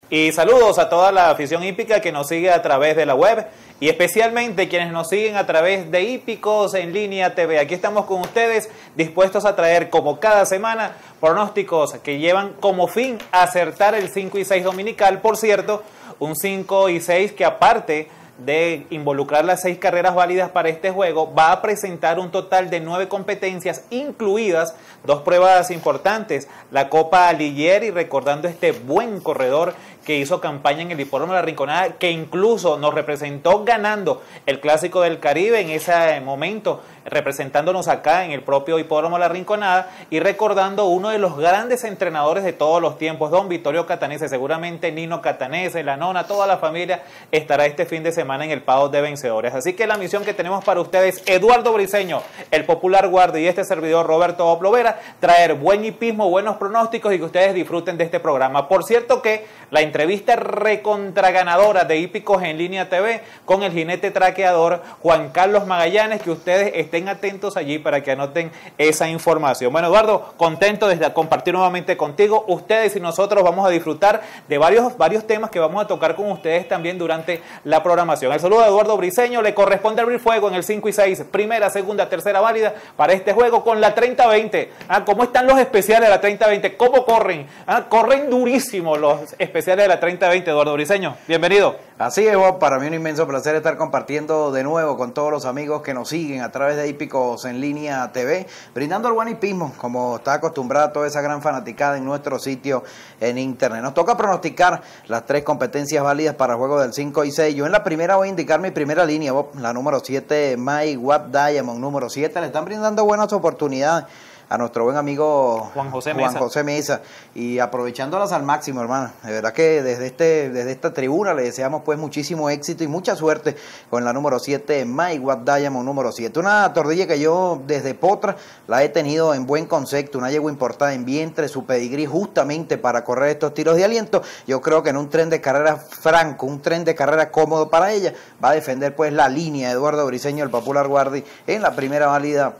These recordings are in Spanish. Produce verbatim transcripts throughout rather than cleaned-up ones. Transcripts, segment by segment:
Y saludos a toda la afición hípica que nos sigue a través de la web y especialmente quienes nos siguen a través de Hípicos en Línea T V. Aquí estamos con ustedes dispuestos a traer como cada semana pronósticos que llevan como fin acertar el cinco y seis dominical. Por cierto, un cinco y seis que aparte de involucrar las seis carreras válidas para este juego, va a presentar un total de nueve competencias, incluidas dos pruebas importantes, la Copa Ligier, y recordando este buen corredor que hizo campaña en el Hipódromo de la Rinconada, que incluso nos representó ganando el Clásico del Caribe en ese momento, representándonos acá en el propio Hipódromo de la Rinconada, y recordando uno de los grandes entrenadores de todos los tiempos, don Vittorio Catanese. Seguramente Nino Catanese, la nona, toda la familia estará este fin de semana en el Paddock de Vencedores. Así que la misión que tenemos para ustedes, Eduardo Briceño, el popular guardia, y este servidor Roberto Oplovera, traer buen hipismo, buenos pronósticos y que ustedes disfruten de este programa. Por cierto que la entrevista recontraganadora de Hípicos en Línea T V con el jinete traqueador Juan Carlos Magallanes, que ustedes estén atentos allí para que anoten esa información. Bueno, Eduardo, contento de compartir nuevamente contigo. Ustedes y nosotros vamos a disfrutar de varios, varios temas que vamos a tocar con ustedes también durante la programación. El saludo de Eduardo Briceño, le corresponde abrir fuego en el cinco y seis, primera, segunda, tercera válida para este juego con la treinta veinte. Ah, ¿cómo están los especiales de la treinta veinte? ¿Cómo corren? Ah, corren durísimo los especiales de la treinta veinte, Eduardo Briceño. Bienvenido. Así es, Bob, para mí un inmenso placer estar compartiendo de nuevo con todos los amigos que nos siguen a través de Hípicos en Línea T V, brindando el buen hipismo, como está acostumbrada toda esa gran fanaticada en nuestro sitio en internet. Nos toca pronosticar las tres competencias válidas para el juego del cinco y seis. Yo en la primera voy a indicar mi primera línea, Bob, la número siete, My Watt Diamond, número siete. Le están brindando buenas oportunidades a nuestro buen amigo Juan José Mesa. Juan José Mesa, y aprovechándolas al máximo, hermano. De verdad que desde este desde esta tribuna le deseamos pues muchísimo éxito y mucha suerte con la número siete, My Watt Diamond número siete. Una tordilla que yo desde Potra la he tenido en buen concepto, una yegua importada en vientre, su pedigrí justamente para correr estos tiros de aliento. Yo creo que en un tren de carrera franco, un tren de carrera cómodo para ella, va a defender pues la línea de Eduardo Briceño, el popular guardi, en la primera válida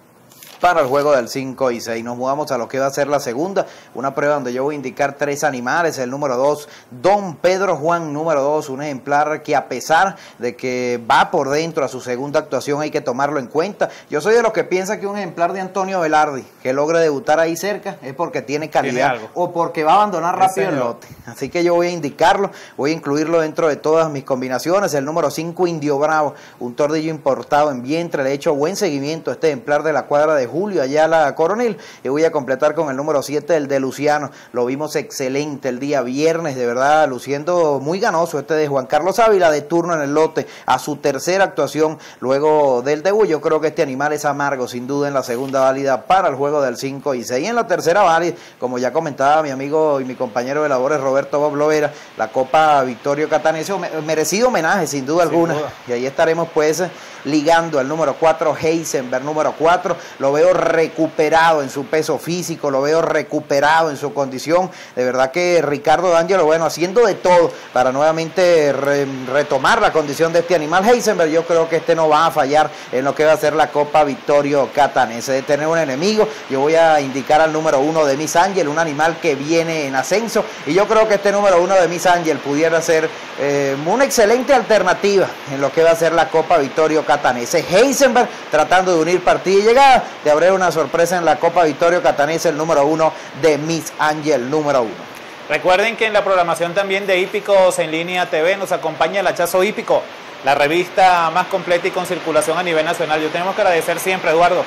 para el juego del cinco y seis. Nos mudamos a lo que va a ser la segunda, una prueba donde yo voy a indicar tres animales. El número dos, Don Pedro Juan, número dos, un ejemplar que a pesar de que va por dentro a su segunda actuación hay que tomarlo en cuenta. Yo soy de los que piensa que un ejemplar de Antonio Velardi que logre debutar ahí cerca es porque tiene calidad, ¿Tiene o porque va a abandonar rápido el lote. Así que yo voy a indicarlo, voy a incluirlo dentro de todas mis combinaciones. El número cinco, Indio Bravo, un tordillo importado en vientre, le he hecho buen seguimiento a este ejemplar de la cuadra de Julio Ayala Coronel, y voy a completar con el número siete, el de Luciano. Lo vimos excelente el día viernes, de verdad, luciendo muy ganoso este de Juan Carlos Ávila, de turno en el lote, a su tercera actuación luego del debut. Yo creo que este animal es amargo, sin duda, en la segunda válida para el juego del cinco y seis. Y en la tercera válida, como ya comentaba mi amigo y mi compañero de labores Roberto Bob Lovera, la Copa Vittorio Catanese, merecido homenaje, sin duda alguna, duda. Y ahí estaremos pues ligando al número cuatro, Heisenberg, número cuatro. Lo veo recuperado en su peso físico, lo veo recuperado en su condición. De verdad que Ricardo D'Angelo, bueno, haciendo de todo para nuevamente re, retomar la condición de este animal. Heisenberg, yo creo que este no va a fallar en lo que va a ser la Copa Vittorio Catanese. De tener un enemigo, yo voy a indicar al número uno de Miss Angel, un animal que viene en ascenso, y yo creo que este número uno de Miss Angel pudiera ser eh, una excelente alternativa en lo que va a ser la Copa Vittorio Catanese. Heisenberg tratando de unir partida y llegada, de haber una sorpresa en la Copa Vittorio Catanese, el número uno de Miss Angel, número uno. Recuerden que en la programación también de Hípicos en Línea T V nos acompaña el Hachazo Hípico, la revista más completa y con circulación a nivel nacional. Yo tenemos que agradecer siempre, Eduardo,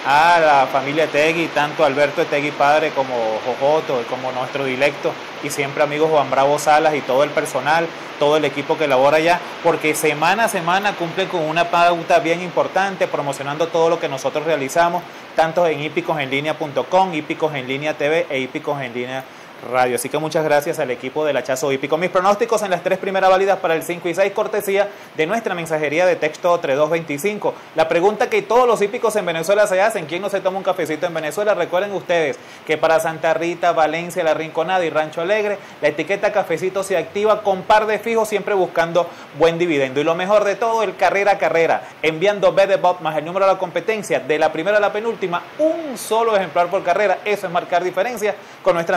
a la familia Etegui, tanto Alberto Etegui padre como Jojoto, como nuestro dilecto y siempre amigo Juan Bravo Salas y todo el personal, todo el equipo que labora allá, porque semana a semana cumplen con una pauta bien importante, promocionando todo lo que nosotros realizamos, tanto en hípicos en línea punto com, Hípicos en Línea T V e Hípicos en Línea Radio. Así que muchas gracias al equipo del Hachazo Hípico. Mis pronósticos en las tres primeras válidas para el cinco y seis, cortesía de nuestra mensajería de texto treinta y dos veinticinco. La pregunta que todos los hípicos en Venezuela se hacen: ¿quién no se toma un cafecito en Venezuela? Recuerden ustedes que para Santa Rita, Valencia, La Rinconada y Rancho Alegre, la etiqueta cafecito se activa con par de fijos, siempre buscando buen dividendo. Y lo mejor de todo, el carrera a carrera, enviando B de Bob más el número de la competencia, de la primera a la penúltima, un solo ejemplar por carrera. Eso es marcar diferencia con nuestra mensajería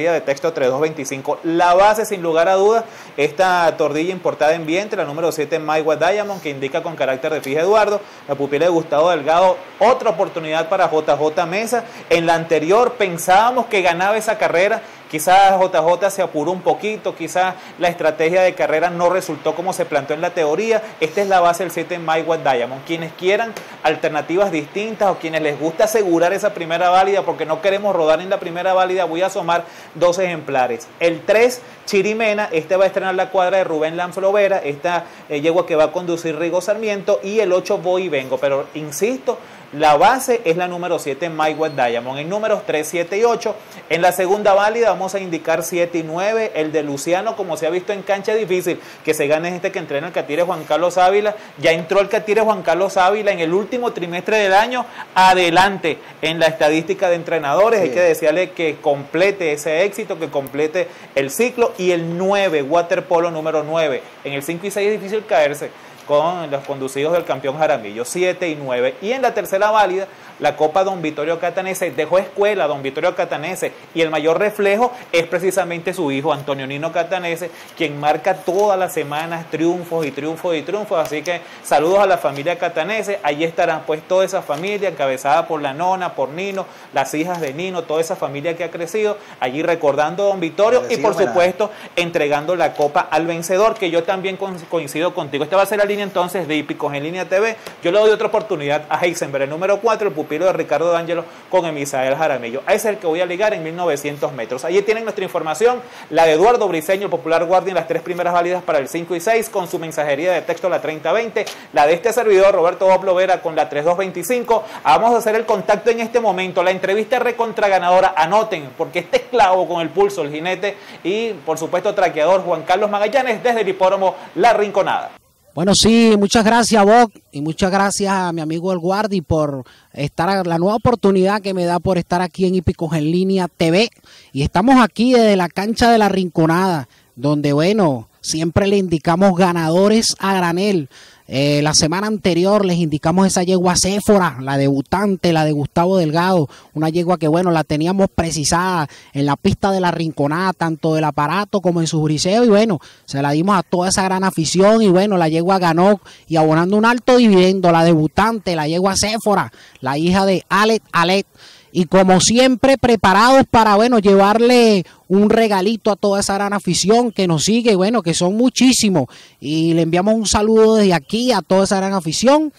mensajería de texto tres dos veinticinco. La base, sin lugar a dudas, esta tordilla importada en vientre, la número siete Maywa Diamond, que indica con carácter de fija Eduardo, la pupila de Gustavo Delgado, otra oportunidad para J J Mesa. En la anterior pensábamos que ganaba esa carrera, quizás J J se apuró un poquito, quizás la estrategia de carrera no resultó como se planteó en la teoría. Esta es la base del siete Maywa Diamond. Quienes quieran alternativas distintas o quienes les gusta asegurar esa primera válida, porque no queremos rodar en la primera válida, voy a asomar dos ejemplares. El tres Chirimena, este va a estrenar la cuadra de Rubén Lanflovera, esta eh, yegua que va a conducir Rigo Sarmiento, y el ocho Voy y Vengo, pero insisto, la base es la número siete Maywa Diamond. En números tres, siete y ocho, en la segunda válida vamos a indicar siete y nueve, el de Luciano, como se ha visto en cancha difícil, que se gane este que entrena el Catire Juan Carlos Ávila. Ya entró el Catire Juan Carlos Ávila en el último trimestre del año, adelante en la estadística de entrenadores. Sí. Hay que desearle que complete ese éxito, que complete el ciclo. Y el nueve, Waterpolo número nueve, en el cinco y seis es difícil caerse con los conducidos del campeón Jaramillo, siete y nueve. Y en la tercera válida, la Copa Don Vittorio Catanese, dejó escuela Don Vittorio Catanese, y el mayor reflejo es precisamente su hijo, Antonio Nino Catanese, quien marca todas las semanas triunfos y triunfos y triunfos. Así que saludos a la familia Catanese. Allí estarán pues toda esa familia, encabezada por la nona, por Nino, las hijas de Nino, toda esa familia que ha crecido, allí recordando a Don Vittorio y por supuesto entregando la copa al vencedor, que yo también coincido contigo. Esta va a ser la línea entonces de Hípicos en Línea T V. Yo le doy otra oportunidad a Heisenberg, el número cuatro, el pupilo de Ricardo D'Angelo, con Emisael Jaramillo. A ese es el que voy a ligar en mil novecientos metros. Allí tienen nuestra información, la de Eduardo Briceño, el popular guardia, en las tres primeras válidas para el cinco y seis, con su mensajería de texto la treinta veinte, la de este servidor, Roberto Oplovera, con la tres dos veinticinco. Vamos a hacer el contacto en este momento, la entrevista recontra ganadora. Anoten, porque este esclavo con el pulso, el jinete, y por supuesto traqueador, Juan Carlos Magallanes, desde el hipódromo La Rinconada. Bueno, sí, muchas gracias, Boc, y muchas gracias a mi amigo El Guardi por estar, la nueva oportunidad que me da por estar aquí en Hípicos en Línea T V. Y estamos aquí desde la cancha de La Rinconada, donde, bueno, siempre le indicamos ganadores a granel. Eh, la semana anterior les indicamos esa yegua Séfora, la debutante, la de Gustavo Delgado, una yegua que, bueno, la teníamos precisada en la pista de La Rinconada, tanto del aparato como en su briseo, y bueno, se la dimos a toda esa gran afición, y bueno, la yegua ganó y abonando un alto dividendo, la debutante, la yegua Séfora, la hija de Alet Alet. Y como siempre, preparados para, bueno, llevarle un regalito a toda esa gran afición que nos sigue, bueno, que son muchísimos. Y le enviamos un saludo desde aquí a toda esa gran afición.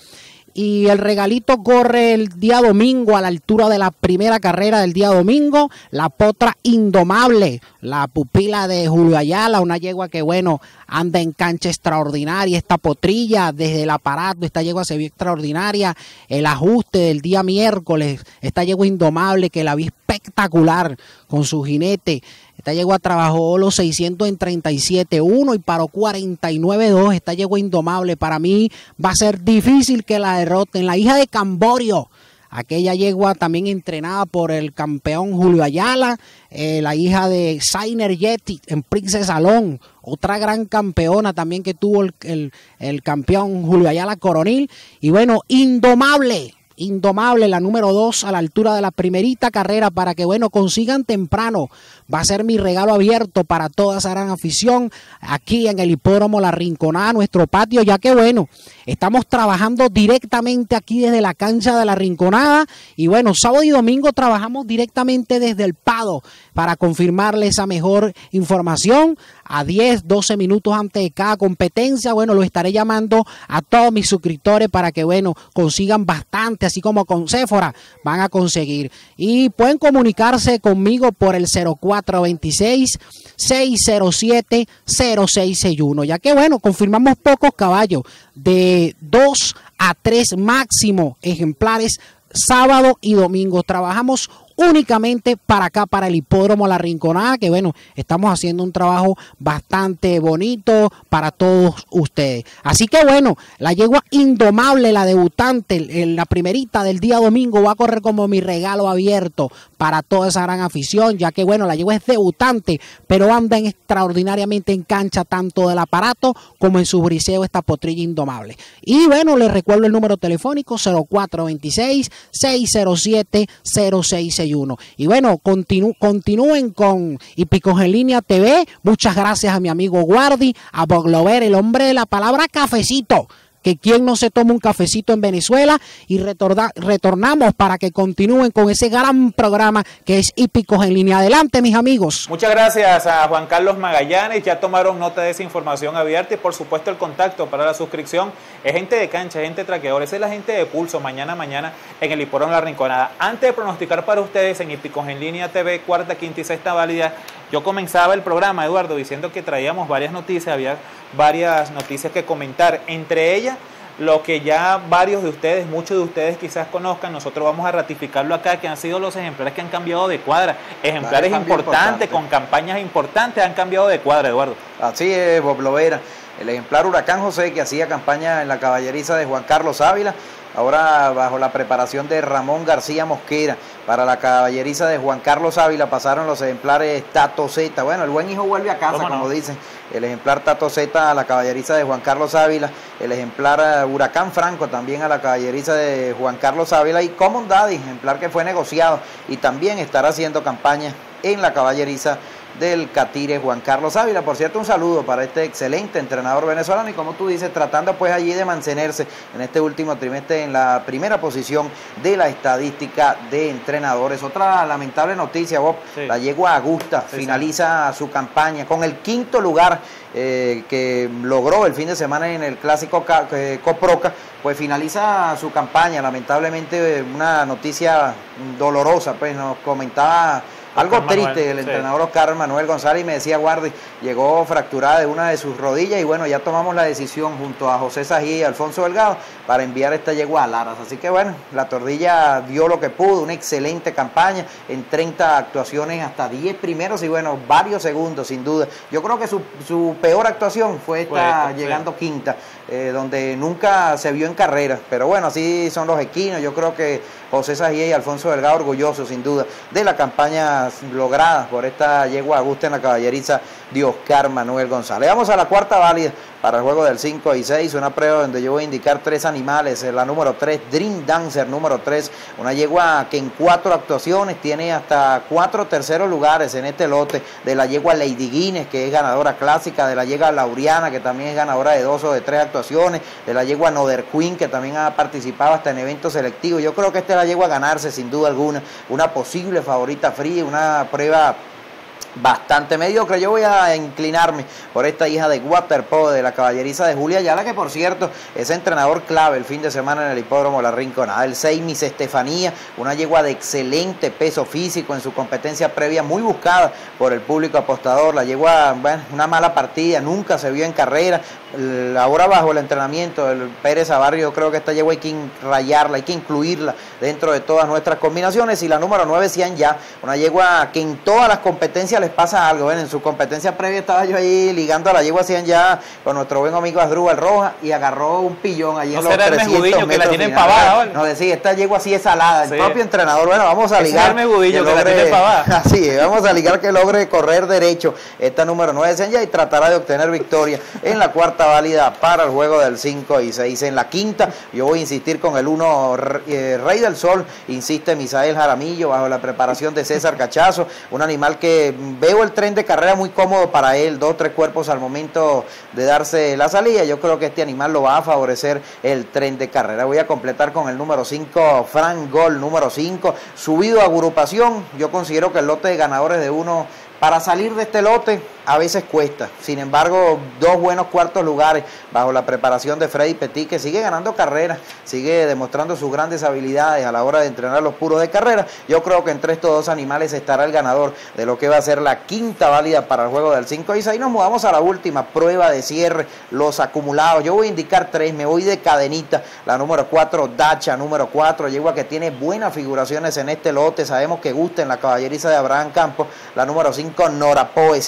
Y el regalito corre el día domingo a la altura de la primera carrera del día domingo. La potra Indomable, la pupila de Julio Ayala, una yegua que, bueno, anda en cancha extraordinaria. Esta potrilla desde el aparato, esta yegua se vio extraordinaria. El ajuste del día miércoles, esta yegua Indomable que la vi espectacular con su jinete. Esta yegua trabajó los seiscientos en treinta y siete uno y paró cuarenta y nueve dos. Esta yegua Indomable para mí va a ser difícil que la derroten. La hija de Camborio, aquella yegua también entrenada por el campeón Julio Ayala, eh, la hija de Sainer Yeti en Princess Salón, otra gran campeona también que tuvo el, el, el campeón Julio Ayala Coronil. Y bueno, Indomable. Indomable, la número dos a la altura de la primerita carrera para que, bueno, consigan temprano. Va a ser mi regalo abierto para toda esa gran afición aquí en el hipódromo La Rinconada, nuestro patio, ya que, bueno, estamos trabajando directamente aquí desde la cancha de La Rinconada y, bueno, sábado y domingo trabajamos directamente desde el Pado para confirmarle esa mejor información a diez, doce minutos antes de cada competencia. Bueno, lo estaré llamando a todos mis suscriptores para que, bueno, consigan bastante, así como con Séfora van a conseguir. Y pueden comunicarse conmigo por el cero cuatro veintiséis, seis cero siete, cero seis seis uno, ya que, bueno, confirmamos pocos caballos, de dos a tres máximo ejemplares sábado y domingo. Trabajamos únicamente para acá, para el hipódromo La Rinconada, que, bueno, estamos haciendo un trabajo bastante bonito para todos ustedes. Así que, bueno, la yegua Indomable, la debutante, en la primerita del día domingo, va a correr como mi regalo abierto para toda esa gran afición, ya que, bueno, la yegua es debutante, pero anda en extraordinariamente en cancha, tanto del aparato como en su briseo, esta potrilla Indomable. Y, bueno, les recuerdo el número telefónico cero cuatro veintiséis, seis cero siete, cero seis seis seis uno. Y bueno, continu, continúen con Hípicos en Línea T V. Muchas gracias a mi amigo Guardi, a Bob Glover, el hombre de la palabra cafecito, que quien no se toma un cafecito en Venezuela, y retorna, retornamos para que continúen con ese gran programa que es Hípicos en Línea. Adelante, mis amigos. Muchas gracias a Juan Carlos Magallanes, ya tomaron nota de esa información abierta y por supuesto el contacto para la suscripción es gente de cancha, gente traqueadora, esa es la gente de pulso, mañana, mañana en el Hipódromo La Rinconada. Antes de pronosticar para ustedes en Hípicos en Línea T V, cuarta, quinta y sexta válida, yo comenzaba el programa, Eduardo, diciendo que traíamos varias noticias, había varias noticias que comentar, entre ellas lo que ya varios de ustedes, muchos de ustedes quizás conozcan, nosotros vamos a ratificarlo acá, que han sido los ejemplares que han cambiado de cuadra, ejemplares importantes, importante. con campañas importantes, han cambiado de cuadra, Eduardo. Así es, Bob Lovera, el ejemplar Huracán José, que hacía campaña en la caballeriza de Juan Carlos Ávila, ahora bajo la preparación de Ramón García Mosquera. Para la caballeriza de Juan Carlos Ávila pasaron los ejemplares Tato Z. Bueno, el buen hijo vuelve a casa, como no? dicen. El ejemplar Tato Z a la caballeriza de Juan Carlos Ávila. El ejemplar Huracán Franco también a la caballeriza de Juan Carlos Ávila. Y Common Daddy, ejemplar que fue negociado y también estará haciendo campaña en la caballeriza del Catire Juan Carlos Ávila. Por cierto, un saludo para este excelente entrenador venezolano y, como tú dices, tratando pues allí de mantenerse en este último trimestre en la primera posición de la estadística de entrenadores. Otra lamentable noticia, Bob, sí. La yegua Augusta sí, finaliza sí. su campaña con el quinto lugar eh, que logró el fin de semana en el clásico eh, Coproca, pues finaliza su campaña. Lamentablemente una noticia dolorosa, pues nos comentaba algo Oscar triste, Manuel, el entrenador sí. Oscar Manuel González, y me decía, Guardi, llegó fracturada de una de sus rodillas y bueno, ya tomamos la decisión junto a José Sají y Alfonso Delgado para enviar esta yegua a Laras. Así que bueno, la tordilla dio lo que pudo, una excelente campaña, en treinta actuaciones hasta diez primeros y bueno, varios segundos sin duda. Yo creo que su, su peor actuación fue esta fue, llegando sí. quinta, eh, donde nunca se vio en carrera, pero bueno, así son los equinos. Yo creo que José Sají y Alfonso Delgado orgullosos sin duda de la campaña logradas por esta yegua Augusta en la caballeriza de Oscar Manuel González. Vamos a la cuarta válida para el juego del cinco y seis, una prueba donde yo voy a indicar tres animales. La número tres, Dream Dancer, número tres, una yegua que en cuatro actuaciones tiene hasta cuatro terceros lugares en este lote, de la yegua Lady Guinness, que es ganadora clásica, de la yegua Laureana, que también es ganadora de dos o de tres actuaciones, de la yegua Noder Queen, que también ha participado hasta en eventos selectivos. Yo creo que esta es la yegua a ganarse sin duda alguna, una posible favorita fría, una prueba bastante mediocre. Yo voy a inclinarme por esta hija de Waterpolo de la caballeriza de Julia Ayala, que por cierto es entrenador clave el fin de semana en el Hipódromo La Rinconada. El seis, Miss Estefanía, una yegua de excelente peso físico en su competencia previa, muy buscada por el público apostador. La yegua, bueno, una mala partida, nunca se vio en carrera. Ahora bajo el entrenamiento del Pérez Abarrio, yo creo que esta yegua hay que rayarla, hay que incluirla dentro de todas nuestras combinaciones. Y la número nueve, Cian Ya, una yegua que en todas las competencias les pasa algo. Bueno, en su competencia previa estaba yo ahí ligando a la yegua Cian Ya con nuestro buen amigo Asdrúbal Roja y agarró un pillón allí no en los trescientos que la tienen pavada, ¿vale? Nos decía, esta yegua sí es salada. Sí. El propio entrenador, bueno, vamos a ligar. Es el que, que la tiene pavada. Así, vamos a ligar que logre correr derecho esta número nueve, Cian Ya, y tratará de obtener victoria en la cuarta válida para el juego del cinco y seis. En la quinta, yo voy a insistir con el uno, eh, Rey del Sol, insiste Misael Jaramillo, bajo la preparación de César Cachazo, un animal que veo el tren de carrera muy cómodo para él, dos, tres cuerpos al momento de darse la salida. Yo creo que este animal lo va a favorecer el tren de carrera. Voy a completar con el número cinco, Frank Gol, número cinco, subido a agrupación. Yo considero que el lote de ganadores de uno, para salir de este lote, a veces cuesta. Sin embargo, dos buenos cuartos lugares bajo la preparación de Freddy Petit, que sigue ganando carreras, sigue demostrando sus grandes habilidades a la hora de entrenar los puros de carrera. Yo creo que entre estos dos animales estará el ganador de lo que va a ser la quinta válida para el juego del cinco y seis. Nos mudamos a la última prueba de cierre, los acumulados. Yo voy a indicar tres, me voy de cadenita. La número cuatro, Dacha, número cuatro, yegua que tiene buenas figuraciones en este lote. Sabemos que gusta en la caballeriza de Abraham Campos. La número cinco, Norapoe. Si me preguntan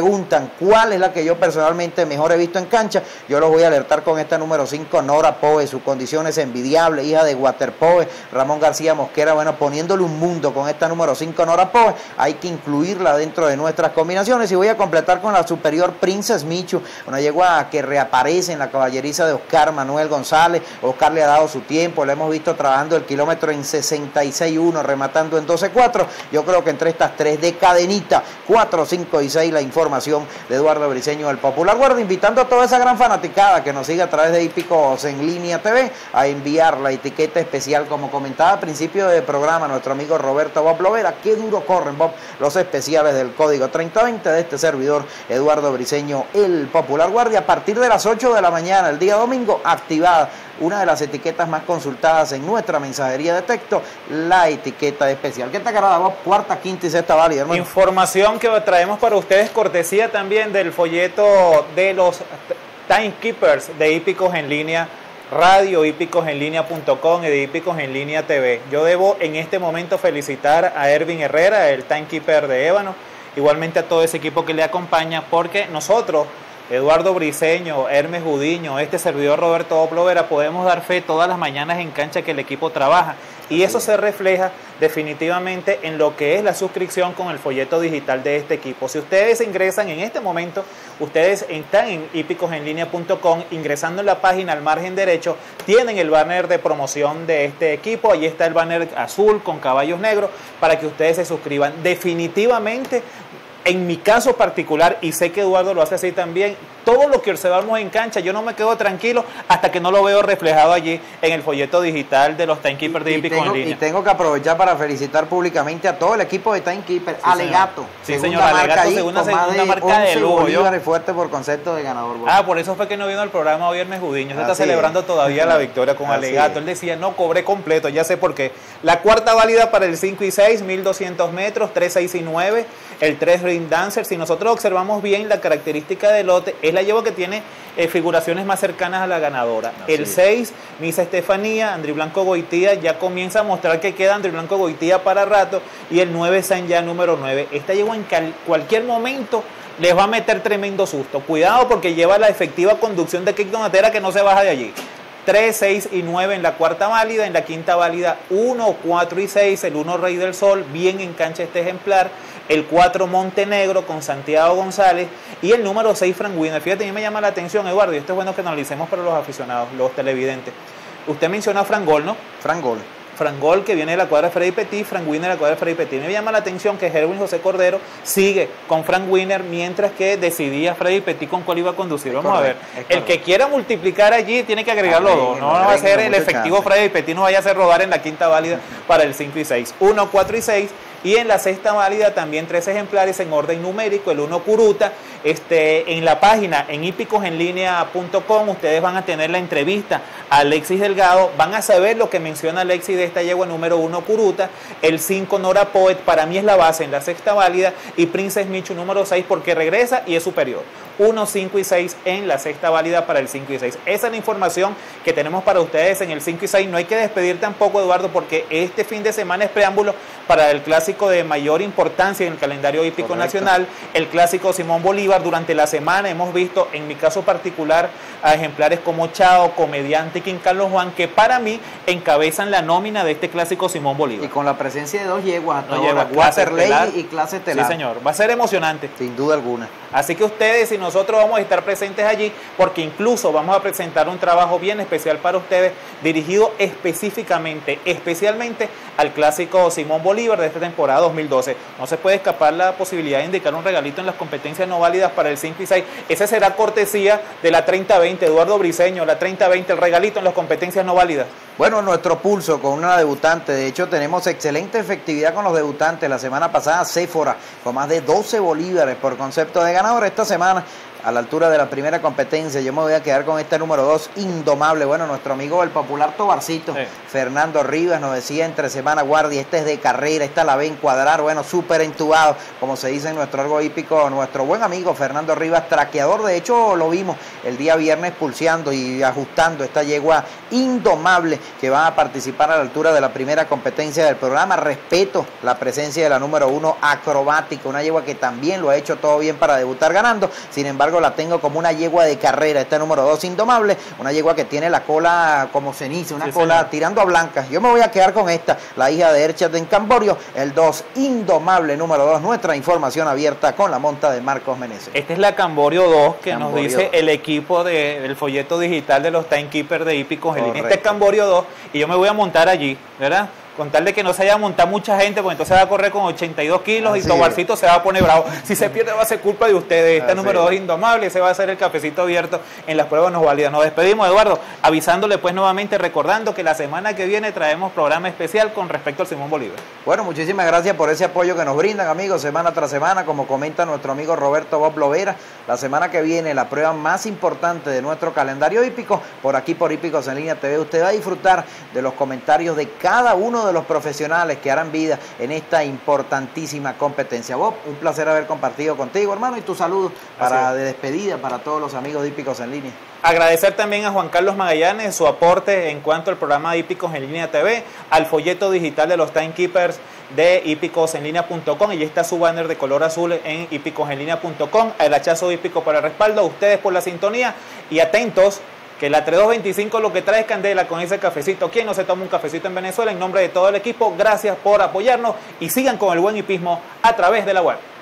preguntan cuál es la que yo personalmente mejor he visto en cancha, yo los voy a alertar con esta número cinco, Nora Poe. Su condición es envidiable, hija de Waterpoe, Ramón García Mosquera, bueno, poniéndole un mundo con esta número cinco, Nora Poe. Hay que incluirla dentro de nuestras combinaciones, y voy a completar con la superior Princess Michu, una yegua que reaparece en la caballeriza de Oscar Manuel González. Oscar le ha dado su tiempo, lo hemos visto trabajando el kilómetro en sesenta y seis uno, rematando en doce cuatro. Yo creo que entre estas tres de cadenita, cuatro, cinco y seis, la información de Eduardo Briceño del Popular Guardia, invitando a toda esa gran fanaticada que nos sigue a través de Hípicos en Línea T V a enviar la etiqueta especial, como comentaba al principio del programa nuestro amigo Roberto Bob Lovera. Qué duro corren, Bob, los especiales del código treinta veinte de este servidor Eduardo Briceño el Popular Guardia. A partir de las ocho de la mañana el día domingo, activada una de las etiquetas más consultadas en nuestra mensajería de texto, la etiqueta especial. ¿Qué te agrada, Bob? Cuarta, quinta y sexta válida, hermano. Información que traemos para ustedes, cortesía también del folleto de los Timekeepers de Hípicos en Línea Radio, hípicos en línea punto com y de Hípicos en Línea T V. Yo debo en este momento felicitar a Ervin Herrera, el Timekeeper de Ébano, igualmente a todo ese equipo que le acompaña, porque nosotros, Eduardo Briceño, Hermes Gudiño, este servidor Roberto Oplovera, podemos dar fe todas las mañanas en cancha que el equipo trabaja, y eso se refleja definitivamente en lo que es la suscripción con el folleto digital de este equipo. Si ustedes ingresan en este momento, ustedes están en hípicos en línea punto com, ingresando en la página al margen derecho, tienen el banner de promoción de este equipo, ahí está el banner azul con caballos negros para que ustedes se suscriban. Definitivamente, en mi caso particular, y sé que Eduardo lo hace así también, todo lo que observamos en cancha, yo no me quedo tranquilo hasta que no lo veo reflejado allí en el folleto digital de los Timekeepers de Hípicos en Línea. Y tengo que aprovechar para felicitar públicamente a todo el equipo de Timekeepers. Sí, Alegato. Sí, señor, Alegato, segunda, segunda marca de lujo. Yo fuerte por concepto de ganador. Bueno. Ah, por eso fue que no vino al programa hoy Hermes Gudiño. Se está celebrando todavía la victoria con Alegato. Él decía, no, cobré completo, ya sé por qué. La cuarta válida para el cinco y seis, mil doscientos metros, tres, seis y nueve. El tres Ring Dancer. Si nosotros observamos bien la característica del lote, es la yegua que tiene eh, figuraciones más cercanas a la ganadora. Así el seis, Misa Estefanía, Andri Blanco Goitía, ya comienza a mostrar que queda Andri Blanco Goitía para rato, y el nueve San ya número nueve. Esta yegua en cualquier momento les va a meter tremendo susto. Cuidado, porque lleva la efectiva conducción de Kik Donatera, que no se baja de allí. tres, seis y nueve en la cuarta válida. En la quinta válida uno, cuatro y seis, el uno Rey del Sol, bien en cancha este ejemplar. El cuatro Montenegro con Santiago González, y el número seis Frank Winner. Fíjate, a mí me llama la atención, Eduardo, y esto es bueno que analicemos para los aficionados, los televidentes. Usted menciona a Frank Gol, ¿no? Frank Gol. Frank Gol, que viene de la cuadra de Freddy Petit, Frank Winner de la cuadra de Freddy Petit. Me llama la atención que Herwin José Cordero sigue con Frank Winner, mientras que decidía Freddy Petit con cuál iba a conducir. Vamos correcto, a ver, el que quiera multiplicar allí tiene que agregar los dos. No, no va a ser el efectivo chance. Freddy Petit no vaya a hacer rodar en la quinta válida para el cinco y seis. uno, cuatro y seis. Y en la sexta válida también tres ejemplares en orden numérico, el uno Curuta. Este, en la página, en hípicos en línea punto com, ustedes van a tener la entrevista a Alexis Delgado, van a saber lo que menciona Alexis de esta yegua número uno Curuta, el cinco Nora Poet, para mí es la base en la sexta válida, y Princess Michu número seis porque regresa y es superior. uno, cinco y seis en la sexta válida para el cinco y seis. Esa es la información que tenemos para ustedes en el cinco y seis. No hay que despedir tampoco, Eduardo, porque este fin de semana es preámbulo para el clásico de mayor importancia en el calendario hípico Correcto. Nacional, el clásico Simón Bolívar. Durante la semana hemos visto, en mi caso particular, a ejemplares como Chao, Comediante y King Carlos Juan, que para mí encabezan la nómina de este clásico Simón Bolívar. Y con la presencia de dos yeguas, no yeguas, Waterley y clase estelar. Sí, señor, va a ser emocionante. Sin duda alguna. Así que ustedes y nosotros vamos a estar presentes allí, porque incluso vamos a presentar un trabajo bien especial para ustedes, dirigido específicamente, especialmente al clásico Simón Bolívar de esta temporada dos mil doce. No se puede escapar la posibilidad de indicar un regalito en las competencias no válidas para el cinco y seis. Ese será cortesía de la treinta veinte, Eduardo Briceño, la treinta veinte, el regalito en las competencias no válidas. Bueno, nuestro pulso con una debutante, de hecho tenemos excelente efectividad con los debutantes. La semana pasada Séfora con más de doce bolívares por concepto de ganador. Esta semana a la altura de la primera competencia. Yo me voy a quedar con este número dos, Indomable. Bueno, nuestro amigo el popular Tobarcito, sí. Fernando Rivas, nos decía entre semana, guardia, este es de carrera, esta la ve encuadrar, bueno, súper entubado, como se dice en nuestro algo hípico, nuestro buen amigo Fernando Rivas, traqueador. De hecho, lo vimos el día viernes pulseando y ajustando esta yegua Indomable que va a participar a la altura de la primera competencia del programa. Respeto la presencia de la número uno, Acrobática, una yegua que también lo ha hecho todo bien para debutar ganando. Sin embargo, la tengo como una yegua de carrera, este número dos, Indomable, una yegua que tiene la cola como ceniza, una sí, cola señor. tirando a blanca. Yo me voy a quedar con esta, la hija de Erchat en Camborio, el dos, Indomable, número dos, nuestra información abierta con la monta de Marcos Meneses. Esta es la Camborio dos que Camborio nos dice dos. El equipo de, del folleto digital de los timekeepers de Hípicos en línea. Este es Camborio dos y yo me voy a montar allí, ¿verdad? Con tal de que no se haya montado mucha gente, porque entonces va a correr con ochenta y dos kilos Así y Tobarcito es. se va a poner bravo. Si se pierde va a ser culpa de ustedes. Este Así número dos, Indomable, ese va a ser el cafecito abierto en las pruebas no válidas. Nos despedimos, Eduardo, avisándole pues nuevamente, recordando que la semana que viene traemos programa especial con respecto al Simón Bolívar. Bueno, muchísimas gracias por ese apoyo que nos brindan, amigos, semana tras semana, como comenta nuestro amigo Roberto Bob Lovera. La semana que viene, la prueba más importante de nuestro calendario hípico, por aquí por Hípicos en Línea T V. Usted va a disfrutar de los comentarios de cada uno de los profesionales que harán vida en esta importantísima competencia. Bob, un placer haber compartido contigo, hermano, y tu saludo para de despedida para todos los amigos de Hípicos en Línea. Agradecer también a Juan Carlos Magallanes su aporte en cuanto al programa de Hípicos en Línea T V, al folleto digital de los timekeepers de hípicos en línea punto com, y está su banner de color azul en hípicos en línea punto com, el hachazo hípico para el respaldo, a ustedes por la sintonía y atentos que la tres dos veinticinco lo que trae es candela con ese cafecito. ¿Quién no se toma un cafecito en Venezuela? En nombre de todo el equipo, gracias por apoyarnos y sigan con el buen hipismo a través de la web.